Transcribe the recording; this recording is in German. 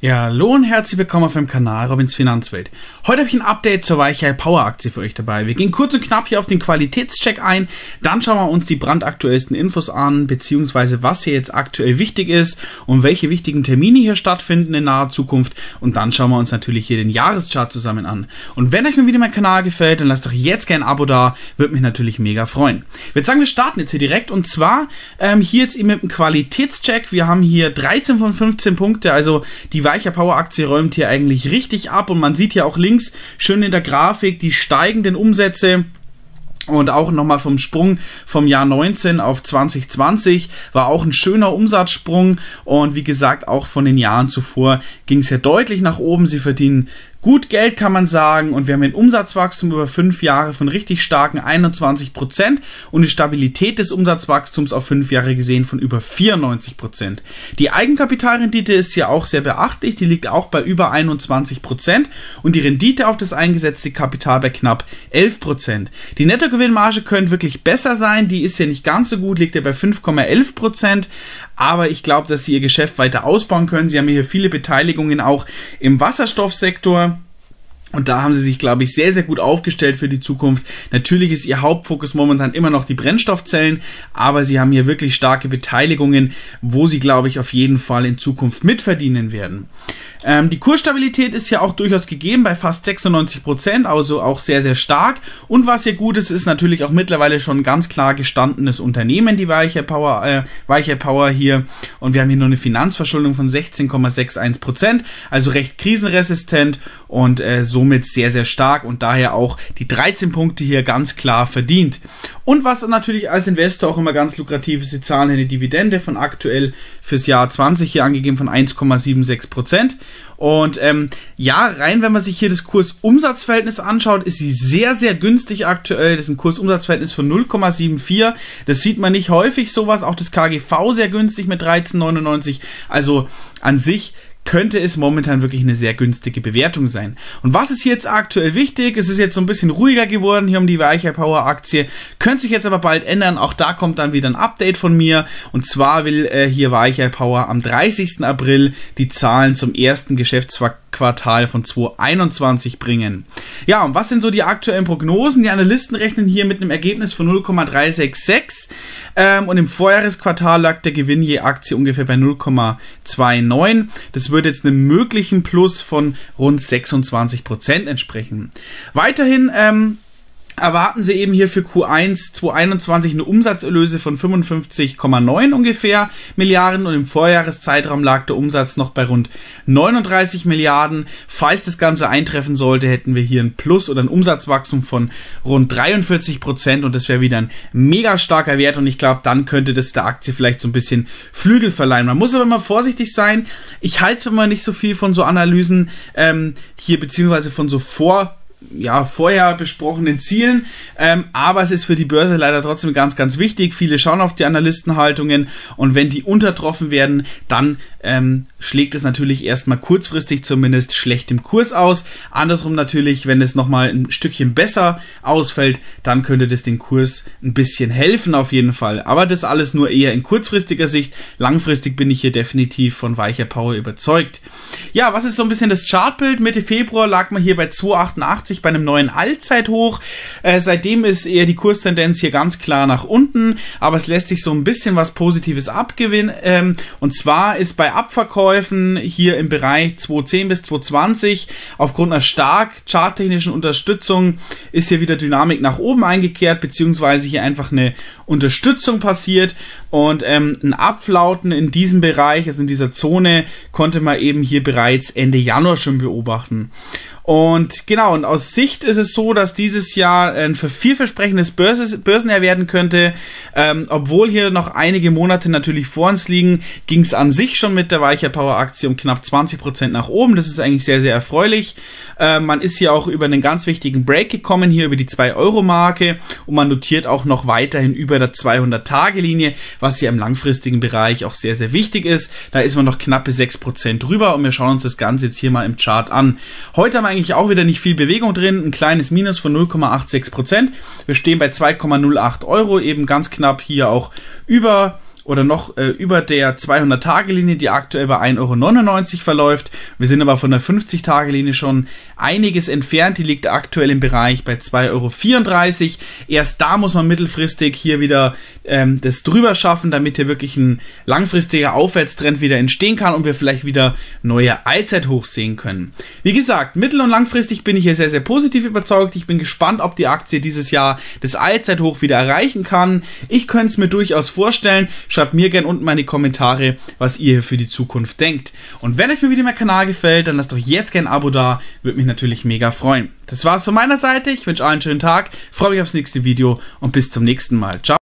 Ja, hallo und herzlich willkommen auf dem Kanal Robins Finanzwelt. Heute habe ich ein Update zur Weichai Power Aktie für euch dabei. Wir gehen kurz und knapp hier auf den Qualitätscheck ein, dann schauen wir uns die brandaktuellsten Infos an, beziehungsweise was hier jetzt aktuell wichtig ist und welche wichtigen Termine hier stattfinden in naher Zukunft, und dann schauen wir uns natürlich hier den Jahreschart zusammen an. Und wenn euch mal wieder mein Kanal gefällt, dann lasst doch jetzt gerne ein Abo da, würde mich natürlich mega freuen. Ich würde sagen, wir starten jetzt hier direkt, und zwar hier jetzt eben mit dem Qualitätscheck. Wir haben hier 13 von 15 Punkte, also die Weichai Power Aktie räumt hier eigentlich richtig ab, und man sieht hier auch links schön in der Grafik die steigenden Umsätze. Und auch nochmal vom Sprung vom Jahr 19 auf 2020 war auch ein schöner Umsatzsprung, und wie gesagt, auch von den Jahren zuvor ging es ja deutlich nach oben. Sie verdienen gut Geld, kann man sagen, und wir haben ein Umsatzwachstum über 5 Jahre von richtig starken 21% und eine Stabilität des Umsatzwachstums auf 5 Jahre gesehen von über 94%. Die Eigenkapitalrendite ist hier auch sehr beachtlich, die liegt auch bei über 21% und die Rendite auf das eingesetzte Kapital bei knapp 11%. Die Nettogewinnmarge könnte wirklich besser sein, die ist ja nicht ganz so gut, liegt ja bei 5,11%, aber ich glaube, dass sie ihr Geschäft weiter ausbauen können. Sie haben hier viele Beteiligungen auch im Wasserstoffsektor. Und da haben sie sich, glaube ich, sehr, sehr gut aufgestellt für die Zukunft. Natürlich ist ihr Hauptfokus momentan immer noch die Brennstoffzellen, aber sie haben hier wirklich starke Beteiligungen, wo sie, glaube ich, auf jeden Fall in Zukunft mitverdienen werden. Die Kursstabilität ist ja auch durchaus gegeben bei fast 96%, also auch sehr, sehr stark. Und was hier gut ist, ist natürlich auch mittlerweile schon ein ganz klar gestandenes Unternehmen, die Weichai Power hier. Und wir haben hier nur eine Finanzverschuldung von 16,61%, also recht krisenresistent und somit sehr, sehr stark, und daher auch die 13 Punkte hier ganz klar verdient. Und was natürlich als Investor auch immer ganz lukrativ ist, sie zahlen eine Dividende von aktuell fürs Jahr 20 hier angegeben von 1,76%. Und ja, rein wenn man sich hier das Kurs-Umsatz-Verhältnis anschaut, ist sie sehr, sehr günstig aktuell. Das ist ein Kurs-Umsatz-Verhältnis von 0,74. Das sieht man nicht häufig sowas. Auch das KGV sehr günstig mit 13,99. Also an sich könnte es momentan wirklich eine sehr günstige Bewertung sein. Und was ist hier jetzt aktuell wichtig? Es ist jetzt so ein bisschen ruhiger geworden hier um die Weichai Power Aktie, könnte sich jetzt aber bald ändern. Auch da kommt dann wieder ein Update von mir, und zwar will hier Weichai Power am 30. April die Zahlen zum ersten Geschäftsquartal von 2021 bringen. Ja, und was sind so die aktuellen Prognosen? Die Analysten rechnen hier mit einem Ergebnis von 0,366 und im Vorjahresquartal lag der Gewinn je Aktie ungefähr bei 0,29. Das würde jetzt einem möglichen Plus von rund 26% entsprechen. Weiterhin erwarten sie eben hier für Q1 2021 eine Umsatzerlöse von 55,9 ungefähr Milliarden, und im Vorjahreszeitraum lag der Umsatz noch bei rund 39 Milliarden. Falls das Ganze eintreffen sollte, hätten wir hier ein Plus oder ein Umsatzwachstum von rund 43%, und das wäre wieder ein mega starker Wert, und ich glaube, dann könnte das der Aktie vielleicht so ein bisschen Flügel verleihen. Man muss aber immer vorsichtig sein. Ich halte immer nicht so viel von so Analysen hier, beziehungsweise von so vorher besprochenen Zielen, aber es ist für die Börse leider trotzdem ganz, ganz wichtig. Viele schauen auf die Analystenhaltungen, und wenn die untertroffen werden, dann schlägt es natürlich erstmal kurzfristig zumindest schlecht im Kurs aus. Andersrum natürlich, wenn es nochmal ein Stückchen besser ausfällt, dann könnte das den Kurs ein bisschen helfen auf jeden Fall. Aber das alles nur eher in kurzfristiger Sicht. Langfristig bin ich hier definitiv von Weichai Power überzeugt. Ja, was ist so ein bisschen das Chartbild? Mitte Februar lag man hier bei 2,88 bei einem neuen Allzeithoch. Seitdem ist eher die Kurstendenz hier ganz klar nach unten, aber es lässt sich so ein bisschen was Positives abgewinnen. Und zwar ist bei Abverkäufen hier im Bereich 210 bis 220 aufgrund einer stark charttechnischen Unterstützung ist hier wieder Dynamik nach oben eingekehrt, beziehungsweise hier einfach eine Unterstützung passiert, und ein Abflauten in diesem Bereich, also in dieser Zone, konnte man eben hier bereits Ende Januar schon beobachten. Und genau, und aus Sicht ist es so, dass dieses Jahr ein vielversprechendes Börsenjahr werden könnte. Obwohl hier noch einige Monate natürlich vor uns liegen, ging es an sich schon mit der Weichai Power Aktie um knapp 20% nach oben. Das ist eigentlich sehr, sehr erfreulich. Man ist hier auch über einen ganz wichtigen Break gekommen, hier über die 2-Euro-Marke, und man notiert auch noch weiterhin über der 200-Tage-Linie, was hier im langfristigen Bereich auch sehr, sehr wichtig ist. Da ist man noch knappe 6% drüber, und wir schauen uns das Ganze jetzt hier mal im Chart an. Heute haben wir eigentlich auch wieder nicht viel Bewegung drin, ein kleines Minus von 0,86%. Wir stehen bei 2,08 Euro, eben ganz knapp hier auch über oder noch über der 200-Tage-Linie, die aktuell bei 1,99 € verläuft. Wir sind aber von der 50-Tage-Linie schon einiges entfernt. Die liegt aktuell im Bereich bei 2,34 €. Erst da muss man mittelfristig hier wieder das drüber schaffen, damit hier wirklich ein langfristiger Aufwärtstrend wieder entstehen kann und wir vielleicht wieder neue Allzeithochs sehen können. Wie gesagt, mittel- und langfristig bin ich hier sehr, sehr positiv überzeugt. Ich bin gespannt, ob die Aktie dieses Jahr das Allzeithoch wieder erreichen kann. Ich könnte es mir durchaus vorstellen. Schreibt mir gerne unten mal in die Kommentare, was ihr hier für die Zukunft denkt. Und wenn euch mal wieder mein Kanal gefällt, dann lasst doch jetzt gerne ein Abo da. Würde mich natürlich mega freuen. Das war's von meiner Seite. Ich wünsche allen einen schönen Tag, freue mich aufs nächste Video und bis zum nächsten Mal. Ciao.